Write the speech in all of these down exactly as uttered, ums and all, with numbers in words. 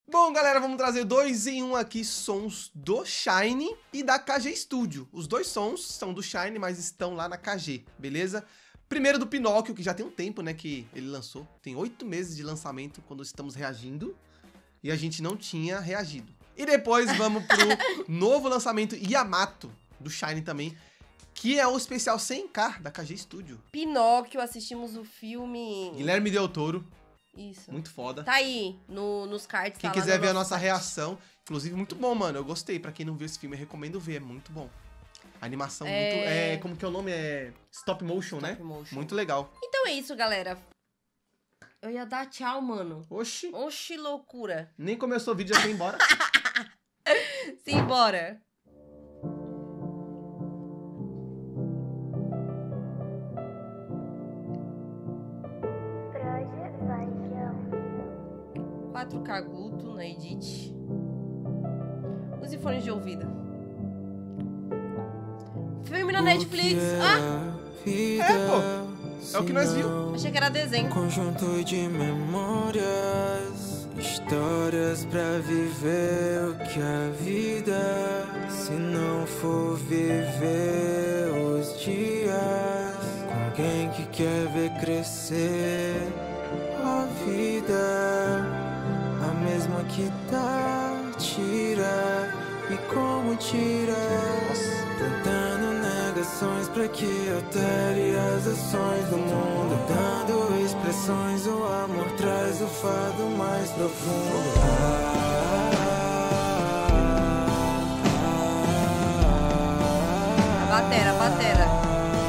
Bom, galera, vamos trazer dois em um aqui, sons do Shine e da K G Studio. Os dois sons são do Shine, mas estão lá na K G, beleza? Primeiro do Pinóquio, que já tem um tempo, né, que ele lançou. Tem oito meses de lançamento quando estamos reagindo e a gente não tinha reagido. E depois vamos pro novo lançamento Yamato, do Shine também, que é o especial cem K da K G Studio. Pinóquio, assistimos o filme... Guilherme Del Toro. Isso. Muito foda. Tá aí, no, nos cards. Quem tá quiser no ver a nosso nossa site. reação, inclusive muito bom, mano. Eu gostei. Pra quem não viu esse filme, eu recomendo ver. É muito bom. A animação É... muito... É, como que é o nome? É stop motion, Stop né? motion. Muito legal. Então é isso, galera. Eu ia dar tchau, mano. Oxi. Oxi, loucura. Nem começou o vídeo, já foi embora. Simbora. quatro K Guto na Edit. Use fones de ouvido. Filme na Netflix. Ah! É, pô. É o que nós viu. Achei que era desenho. Conjunto de memórias, histórias pra viver o que a vida, se não for viver os dias com alguém que quer ver crescer a vida, a mesma que dá, tira e como tira, plantando negações pra que altere as ações do mundo, dando expressões, o amor traz o fado mais profundo. A batera, a batera.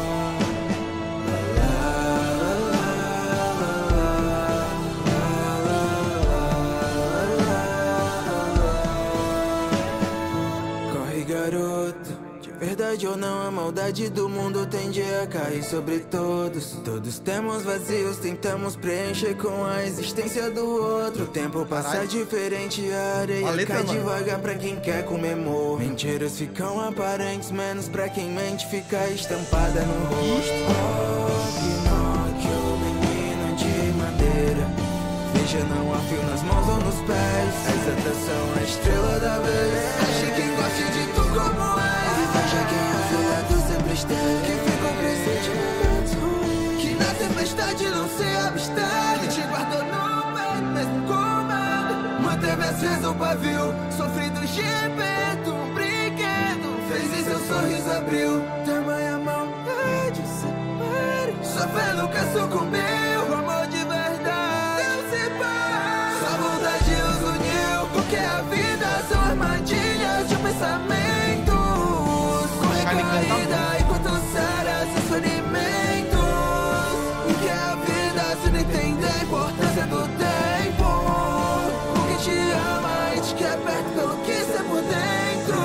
Verdade ou não, a maldade do mundo tende a cair sobre todos. Todos temos vazios, tentamos preencher com a existência do outro. O tempo passa Caralho. diferente, a areia A letra, cai mano. devagar pra quem quer comer morro. Mentiras ficam aparentes, menos pra quem mente, fica estampada no rosto. Oh, Pinóquio, menino de madeira, veja, não há fio nas mãos ou nos pés. A exaltação é a estrela da vez. Ache quem goste de tu como é. Veja quem ao seu lado sempre esteve, que ficou presente em momentos ruins, que na tempestade não se absteve, te guardou no peito, mesmo com medo. Manteve aceso o pavio, sofrido gemendo, um brinquedo fez e seu sorriso abriu. Tamanha maldade, separe, sua fé nunca sucumbiu. O amor de verdade não se para, sua vontade os uniu. Porque a vida são armadilhas de um pensamento. Caída enquanto sara seus ferimentos. O que é a vida se não entender a importância do tempo? Porque te ama e te quer perto pelo que cê por dentro.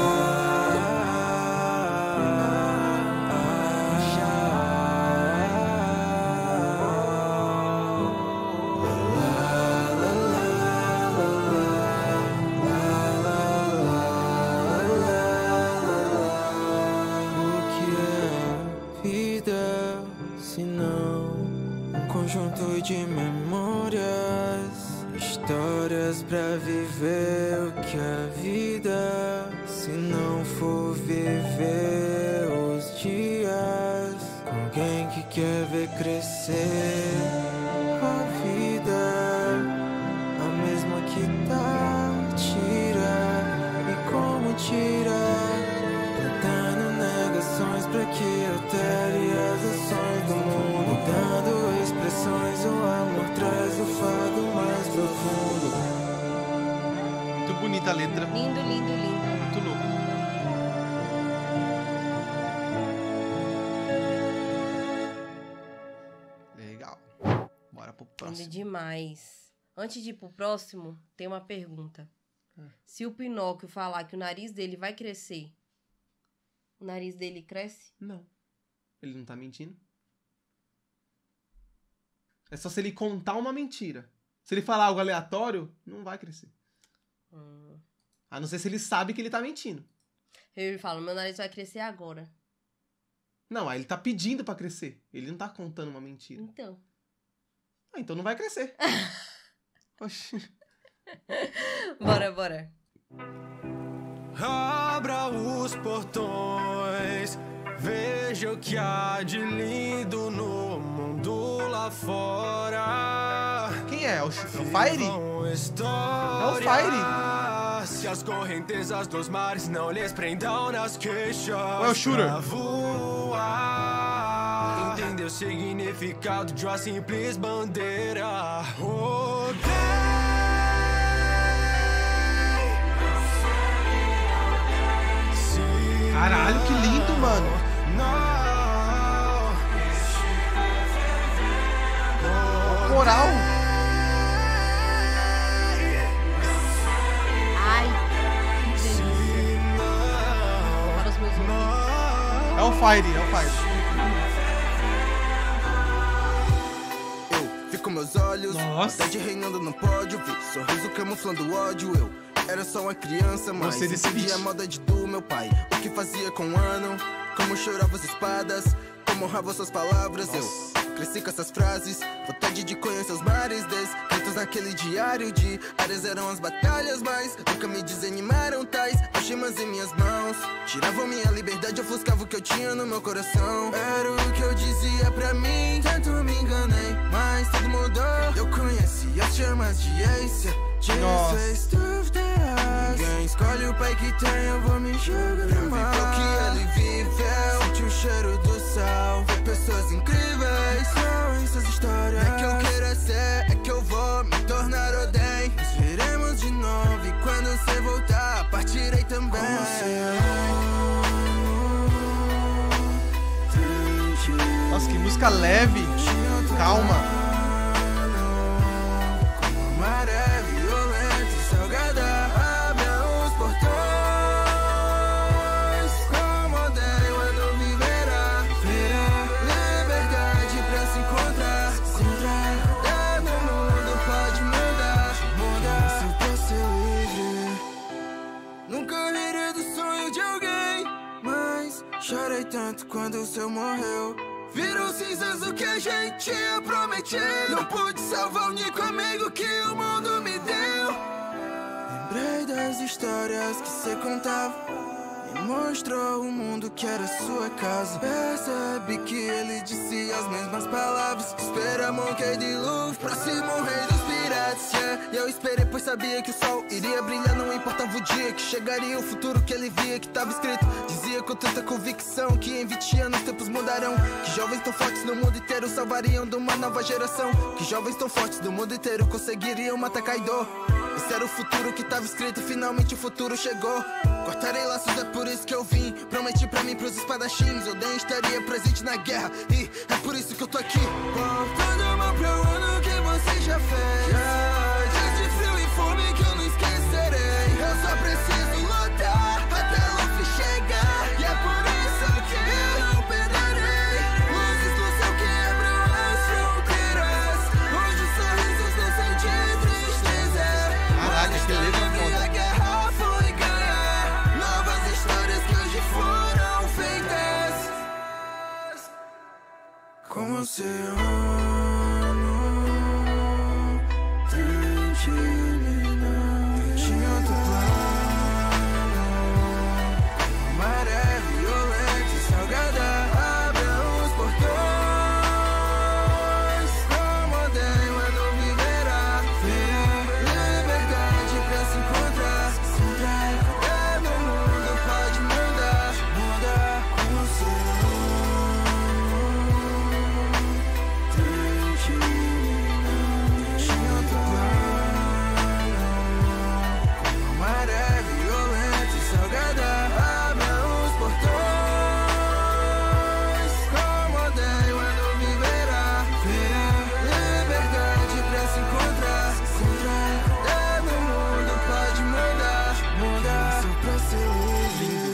Conjunto de memórias, histórias pra viver o que a vida, se não for viver os dias com alguém que quer ver crescer a vida, a mesma que dá, tira e como tira, plantando negações pra que altere as ações do mundo, dando expressões, o amor traz o fado mais profundo. Muito bonita a letra. Lindo, lindo, lindo. Muito louco. Legal. Bora pro Lindo próximo. demais. Antes de ir pro próximo, tem uma pergunta. Hum. Se o Pinóquio falar que o nariz dele vai crescer, o nariz dele cresce? Não. Ele não tá mentindo. É só se ele contar uma mentira. Se ele falar algo aleatório, não vai crescer. Hum. A não ser se ele sabe que ele tá mentindo. Ele fala, meu nariz vai crescer agora. Não, aí ele tá pedindo pra crescer. Ele não tá contando uma mentira. Então. Ah, então não vai crescer. Oxi. Bora, bora. Abra os portões, veja o que há de lindo no mundo lá fora. Quem é? O, Sh- o Fire? É o Fire. Se as correntezas dos mares não lhes prendam nas queixas. Ou é o Shooter? Pra voar, entender o significado de uma simples bandeira. Oh, Caralho, que lindo, mano. O coral. Ai, que delícia. Para os meus ouvidos. É o Fire, é o Fire. Eu vi com meus olhos, Nossa. maldade reinando no pódio, vi sorriso camuflando o ódio. Eu era só uma criança, mas Gostei desse entendi beat. a maldade do meu pai. O que fazia com um ano, como chorava as espadas, como honrava suas palavras. Eu cresci com essas frases, vontade de conhecer os mares descritos naquele diário de áreas eram as batalhas, mas nunca me desanimaram tais algemas em minhas mãos. Tiravam minha liberdade, ofuscava o que eu tinha no meu coração. Era o que eu dizia pra mim, tanto me enganei, mas tudo mudou. Eu conheci as chamas de Ace, de Nossa. face dúvidas. Ninguém escolhe o pai que tem, eu vou me jogar no mar. Viver o que ele viveu, sente o cheiro do sal, ver pessoas incríveis, são essas histórias. Não é que eu queira ser, é que eu vou me tornar Oden. Nos veremos de novo e quando você voltar, partirei também. Nossa, que música leve. Calma. Maré violenta e salgada, abra os portões. Como odeio a não viverá, verá liberdade pra se encontrar. Se entrar no mundo pode mudar, mudar se pra ser livre. Nunca rirei do sonho de alguém, mas chorei tanto quando o seu morreu. Viram cinzas o que a gente tinha prometido. Não pude salvar o único amigo que o mundo me deu. Lembrei das histórias que cê contava, me mostrou o mundo que era sua casa. Percebi que ele dizia as mesmas palavras. Espera Monkey D. Luffy, próximo rei dos piratas, yeah. E eu esperei pois sabia que o sol iria brilhar. Não importava o dia que chegaria, o futuro que ele via que tava escrito. Dizia com tanta convicção que em vinte anos tempos mudarão, que jovens tão fortes no mundo inteiro salvariam de uma nova geração, que jovens tão fortes do mundo inteiro conseguiriam matar Kaido. Esse era o futuro que tava escrito e finalmente o futuro chegou. Cortarei laços, é por isso que eu vim. Prometi pra mim, pros espadachins, Oden estaria presente na guerra, e é por isso que eu tô aqui. Voltando a mão pro ano que você já fez, dias de frio e fome que eu não esquecerei. Eu só preciso lutar até Luffy chegar, e é por isso que eu não perderei. Luzes do céu quebram as fronteiras, onde os sorrisos não sentem tristeza. Caraca, que letra A foda. guerra foi ganhar, novas histórias que hoje foram feitas. Como o oceano tente iluminar, eu tinha outro plano. Maré violenta e salgada, abra os portões. Como odeio a não viverá, verá liberdade pra se encontrar. Se entrar no mundo pode mudar, mudar como o oceano tente iluminar, eu tinha outro plano. Como maré violenta e salgada, abra os portões. Como odeio a não viverá, verá liberdade pra se encontrar. Se entrar no mundo pode mudar, mudar só pra ser livre.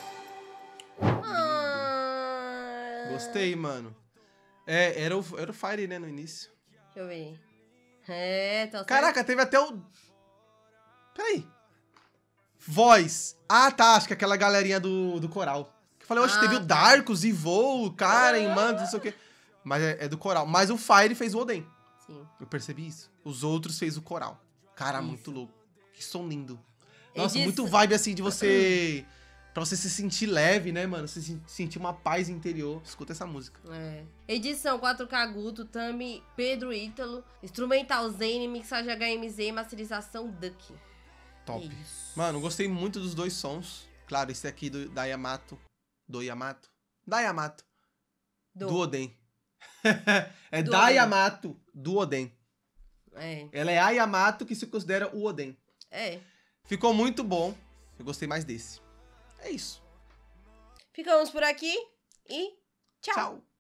Ah, Gostei, mano. É, era o, era o Fire, né, no início. Deixa eu ver. É, tá certo. Caraca, teve até o... Peraí. Voz. Ah, tá, acho que aquela galerinha do, do coral. Que eu falei, oxe, Ah, teve o tá. Darkus, Ivou, Karen, Mando, não sei o quê. Mas é, é do coral. Mas o Fire fez o Oden. Sim. Eu percebi isso. Os outros fez o coral. Cara, Isso. muito louco. Que som lindo. Nossa, Edição- muito vibe, assim, de você... Pra você se sentir leve, né, mano? Você se- sentir uma paz interior. Escuta essa música. É. Edição quatro K Guto, Tami, Pedro Ítalo, Instrumental Zane, mixagem H M Z, masterização Duck. Top. É isso. Mano, gostei muito dos dois sons. Claro, esse aqui do, da Yamato. Do Yamato? Da Yamato. Do, Do. Oden. é Do da Oden. Yamato, do Oden. É. Ela é a Yamato que se considera o Oden. É. Ficou muito bom. Eu gostei mais desse. É isso. Ficamos por aqui e tchau. Tchau.